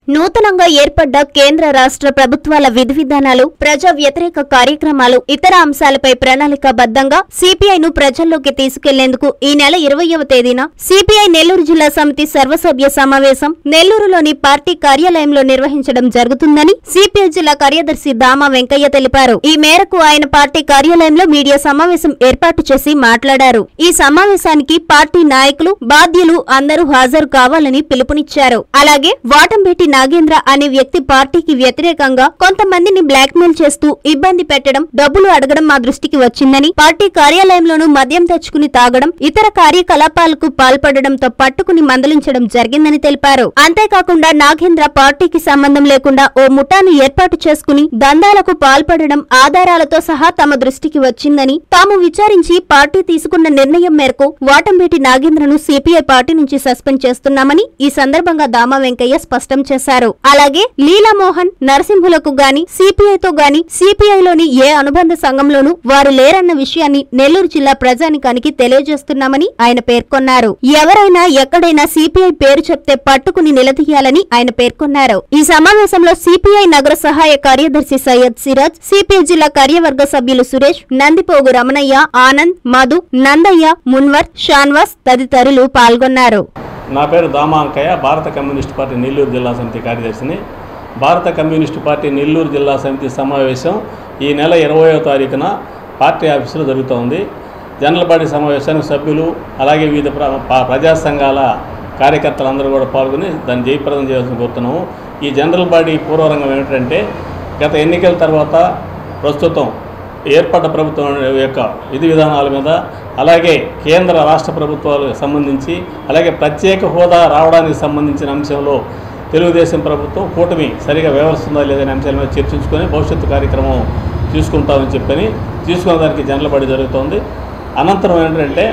నూతనంగా ఏర్పడ్డ కేంద్ర రాష్ట్ర ప్రభుత్వాల విధివిధానాలు, ప్రజా వ్యతిరేక కార్యక్రమాలు, ఇతర అంశాలపై ప్రణాళికాబద్ధంగా సిపిఐను ప్రజల్లోకి తీసుకెళ్లేందుకు ఈ నెల 20వ తేదీన సిపిఐ నెల్లూరు జిల్లా సమితి సర్వసభ్య సమావేశం నెల్లూరులోని పార్టీ కార్యాలయంలో నిర్వహించడం జరుగుతుందని సిపిఐ జిల్లా కార్యదర్శి దామా వెంకయ్య తెలిపారు. ఈ మేరకు ఆయన పార్టీ కార్యాలయంలో మీడియా సమావేశం ఏర్పాటు చేసి మాట్లాడారు. ఈ సమావేశానికి పార్టీ నాయకులు, బాధ్యులు అందరూ హాజరు కావాలని పిలుపునిచ్చారు. అలాగే వాటంబేటి నాగేంద్ర అనే వ్యక్తి పార్టీకి వ్యతిరేకంగా కొంతమందిని బ్లాక్మెయిల్ చేస్తూ ఇబ్బంది పెట్టడం, డబ్బులు అడగడం మా దృష్టికి వచ్చిందని, పార్టీ కార్యాలయంలోనూ మద్యం తెచ్చుకుని తాగడం, ఇతర కార్యకలాపాలకు పాల్పడడంతో పట్టుకుని మందలించడం జరిగిందని తెలిపారు. అంతేకాకుండా నాగేంద్ర పార్టీకి సంబంధం లేకుండా ఓ ముఠాను ఏర్పాటు చేసుకుని దందాలకు పాల్పడడం ఆధారాలతో సహా తమ దృష్టికి వచ్చిందని, తాము విచారించి పార్టీ తీసుకున్న నిర్ణయం మేరకు వాటంబేటి నాగేంద్రను సిపిఐ పార్టీ నుంచి సస్పెండ్ చేస్తున్నామని ఈ సందర్భంగా దామా వెంకయ్య స్పష్టం చేశారు. అలాగే లీలామోహన్, నరసింహులకు గాని సిపిఐతో గాని సిపిఐలోని ఏ అనుబంధ సంఘంలోనూ వారు లేరన్న విషయాన్ని నెల్లూరు జిల్లా ప్రజానికానికి తెలియజేస్తున్నామని ఆయన పేర్కొన్నారు. ఎవరైనా ఎక్కడైనా సిపిఐ పేరు చెప్తే పట్టుకుని నిలదీయాలని ఆయన పేర్కొన్నారు. ఈ సమావేశంలో సిపిఐ నగర సహాయ కార్యదర్శి సయ్యద్ సిరాజ్, సిపిఐ జిల్లా కార్యవర్గ సభ్యులు సురేష్, నందిపోగు రమణయ్య, ఆనంద్, మధు, నందయ్య, మున్వర్, షాన్వాస్ తదితరులు పాల్గొన్నారు. నా పేరు దామా వెంకయ్య, భారత కమ్యూనిస్టు పార్టీ నెల్లూరు జిల్లా సమితి కార్యదర్శిని. భారత కమ్యూనిస్టు పార్టీ నెల్లూరు జిల్లా సమితి సమావేశం ఈ నెల 20వ తారీఖున పార్టీ ఆఫీసులో జరుగుతోంది. జనరల్ బాడీ సమావేశానికి సభ్యులు, అలాగే వివిధ ప్రజా సంఘాల కార్యకర్తలందరూ కూడా పాల్గొని దాన్ని జయప్రదం చేయాల్సిన కోరుతున్నాము. ఈ జనరల్ బాడీ పూర్వరంగం ఏమిటంటే, గత ఎన్నికల తర్వాత ప్రస్తుతం ఏర్పడ్డ ప్రభుత్వం యొక్క విధి విధానాల మీద, అలాగే కేంద్ర రాష్ట్ర ప్రభుత్వాలకు సంబంధించి, అలాగే ప్రత్యేక హోదా రావడానికి సంబంధించిన అంశంలో తెలుగుదేశం ప్రభుత్వం కూటమి సరిగా వ్యవహరిస్తుందా లేదనే అంశాల మీద చర్చించుకొని భవిష్యత్తు కార్యక్రమం తీసుకుంటామని చెప్పని తీసుకున్న దానికి జనరల్ బాడీ జరుగుతోంది. అనంతరం ఏంటంటే,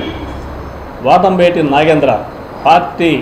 వాటంబేటి నాగేంద్ర పార్టీ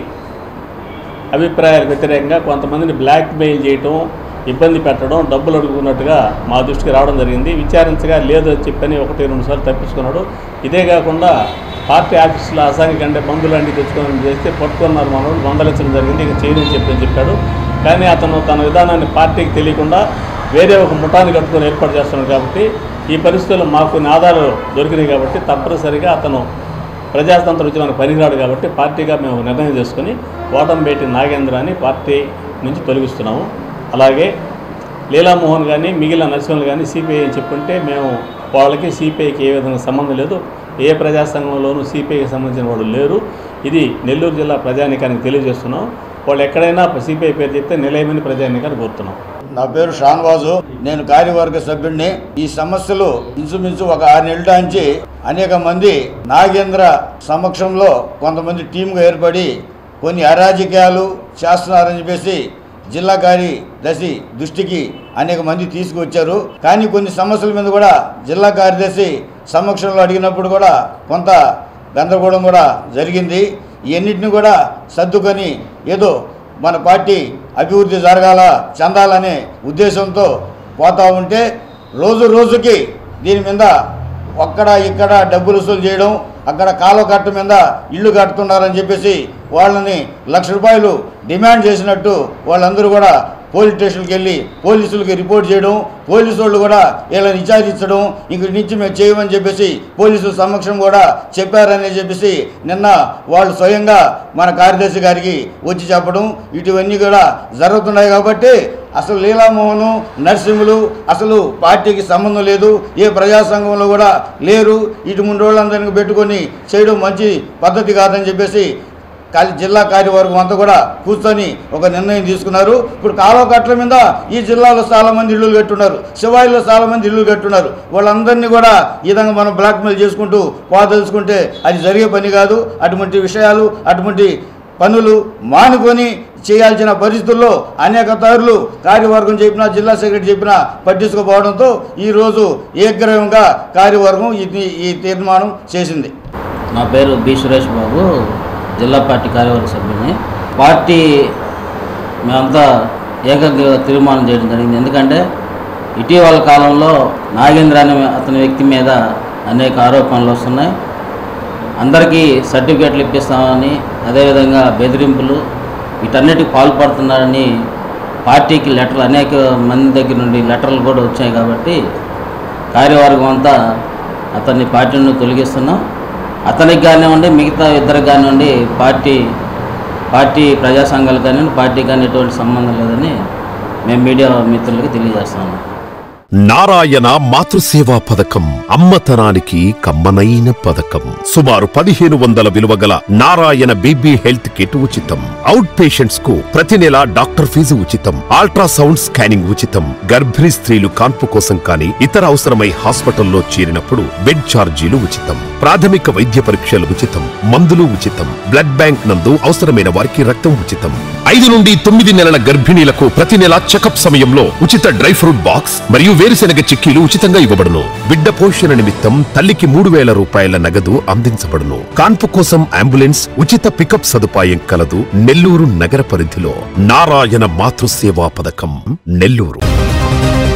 అభిప్రాయాలకు వ్యతిరేకంగా కొంతమందిని బ్లాక్మెయిల్ చేయటం, ఇబ్బంది పెట్టడం, డబ్బులు అడుగుతున్నట్టుగా మా దృష్టికి రావడం జరిగింది. విచారించగా లేదు అని చెప్పని 1-2 సార్లు తప్పించుకున్నాడు. ఇదే కాకుండా పార్టీ ఆఫీసులో అసాంఘిక అంటే మందులు లాంటివి తెచ్చుకోవడం చేస్తే పట్టుకున్నారు, మనోళ్ళు మందలించడం జరిగింది. ఇక చేయని చెప్పాడు. కానీ అతను తన విధానాన్ని పార్టీకి తెలియకుండా వేరే ఒక ముఠాన్ని కట్టుకొని ఏర్పాటు చేస్తున్నాడు. కాబట్టి ఈ పరిస్థితుల్లో మాకు కొన్ని ఆధారాలు దొరికినాయి కాబట్టి తప్పనిసరిగా అతను ప్రజాతంత్ర ఉద్యమానికి పనికిరాడు కాబట్టి పార్టీగా మేము నిర్ణయం చేసుకుని వాటంబేటి నాగేంద్రాన్ని పార్టీ నుంచి తొలగిస్తున్నాము. అలాగే లీలామోహన్ కానీ మిగిలిన నరసింహులు కానీ సిపిఐ అని చెప్పుంటే మేము వాళ్ళకి సిపిఐకి ఏ విధంగా సంబంధం లేదు. ఏ ప్రజా సంఘంలోనూ సిపిఐకి సంబంధించిన వాళ్ళు లేరు. ఇది నెల్లూరు జిల్లా ప్రజానికానికి తెలియజేస్తున్నాం. వాళ్ళు ఎక్కడైనా సిపిఐ పేరు చెప్తే నిలయమని ప్రజానికాన్ని కోరుతున్నాం. నా పేరు షాన్వాజు, నేను కార్యవర్గ సభ్యుడిని. ఈ సమస్యలు ఇంచుమించు ఒక 6 నెలల నుంచి అనేక మంది నాగేంద్ర సమక్షంలో కొంతమంది టీంగా ఏర్పడి కొన్ని అరాజకీయాలు చేస్తున్నారని చెప్పేసి జిల్లా కార్యదర్శి దృష్టికి అనేక మంది తీసుకువచ్చారు. కానీ కొన్ని సమస్యల మీద కూడా జిల్లా కార్యదర్శి సమక్షంలో అడిగినప్పుడు కూడా కొంత గందరగోళం కూడా జరిగింది. ఇవన్నిటిని కూడా సర్దుకొని ఏదో మన పార్టీ అభివృద్ధి జరగాల, చెందాలనే ఉద్దేశంతో పోతూ ఉంటే రోజు రోజుకి దీని మీద అక్కడ ఇక్కడ డబ్బులు వసూలు చేయడం, అక్కడ కాలువ కట్ట మీద ఇల్లు కట్టుతున్నారని చెప్పేసి వాళ్ళని ₹1,00,000 డిమాండ్ చేసినట్టు వాళ్ళందరూ కూడా పోలీస్ స్టేషన్కి వెళ్ళి పోలీసులకి రిపోర్ట్ చేయడం, పోలీసు వాళ్ళు కూడా వీళ్ళని విచారించడం, ఇంకటి నుంచి మేము చేయమని చెప్పేసి పోలీసుల సమక్షం కూడా చెప్పారని చెప్పేసి నిన్న వాళ్ళు స్వయంగా మన కార్యదర్శి గారికి వచ్చి చెప్పడం, ఇటువన్నీ కూడా జరుగుతున్నాయి. కాబట్టి అసలు లీలామోహను, నరసింహులు అసలు పార్టీకి సంబంధం లేదు, ఏ ప్రజా సంఘంలో కూడా లేరు. ఇటు ముందు వాళ్ళందరినీ పెట్టుకొని చేయడం మంచి పద్ధతి కాదని చెప్పేసి జిల్లా కార్యవర్గం అంతా కూడా కూర్చొని ఒక నిర్ణయం తీసుకున్నారు. ఇప్పుడు కాలువ కట్ల మీద ఈ జిల్లాలో చాలామంది ఇళ్ళు కట్టున్నారు, శివాయిలో చాలామంది ఇళ్ళు కట్టున్నారు. వాళ్ళందరినీ కూడా ఈ విధంగా మనం బ్లాక్మెయిల్ చేసుకుంటూ తెలుసుకుంటే అది జరిగే పని కాదు. అటువంటి విషయాలు, అటువంటి పనులు మానుకొని చేయాల్సిన పరిస్థితుల్లో అనేక తరలు కార్యవర్గం చెప్పినా, జిల్లా సెక్రటరీ చెప్పినా పట్టించుకోపోవడంతో ఈరోజు ఏకగ్రీవంగా కార్యవర్గం ఈ తీర్మానం చేసింది. నా పేరు బి సురేష్ బాబు, జిల్లా పార్టీ కార్యవర్గ సభ్యుని. పార్టీ మేమంతా ఏకగ్రీవ తీర్మానం చేయడం జరిగింది. ఎందుకంటే ఇటీవల కాలంలో నాగేంద్ర అనే అతని వ్యక్తి మీద అనేక ఆరోపణలు వస్తున్నాయి. అందరికీ సర్టిఫికేట్లు ఇప్పిస్తామని, అదేవిధంగా బెదిరింపులు వీటన్నిటికి పాల్పడుతున్నారని పార్టీకి లెటర్లు అనేక మంది దగ్గర నుండి లెటర్లు కూడా వచ్చాయి కాబట్టి కార్యవర్గం అంతా అతన్ని పార్టీ నుండి తొలగిస్తున్నాం. అతనికి కానివ్వండి, మిగతా ఇద్దరికి కానివ్వండి పార్టీ ప్రజా సంఘాలు కానివ్వండి, పార్టీ కానీ ఎటువంటి సంబంధం లేదని మేము మీడియా మిత్రులకి తెలియజేస్తాము. నారాయణ మాతృసేవా పథకం అమ్మతనానికి కమ్మనైన పథకం. సుమారు 1500 విలువ గల నారాయణ బేబీ హెల్త్ కిట్ ఉచితం. అవుట్ పేషెంట్స్ కు ప్రతి నెల డాక్టర్ ఫీజు ఉచితం. అల్ట్రాసౌండ్ స్కానింగ్ ఉచితం. గర్భిణీ స్త్రీలు కాన్పు కోసం కానీ ఇతర అవసరమై హాస్పిటల్లో చేరినప్పుడు బెడ్ ఛార్జీలు ఉచితం. ప్రాథమిక వైద్య పరీక్షలు ఉచితం. మందులు ఉచితం. బ్లడ్ బ్యాంక్ నందు అవసరమైన వారికి రక్తం ఉచితం. 5 నుండి 9 నెలల గర్భిణీలకు ప్రతి నెల చెకప్ సమయంలో ఉచిత డ్రై ఫ్రూట్ బాక్స్ మరియు వేరుశెనగ చిక్కీలు ఉచితంగా ఇవ్వబడును. బిడ్డ పోషణ నిమిత్తం తల్లికి 3000 రూపాయల నగదు అందించబడును. కాన్పు కోసం అంబులెన్స్ ఉచిత పికప్ సదుపాయం కలదు. నెల్లూరు నగర పరిధిలో నారాయణ మాతృసేవా పథకం, నెల్లూరు.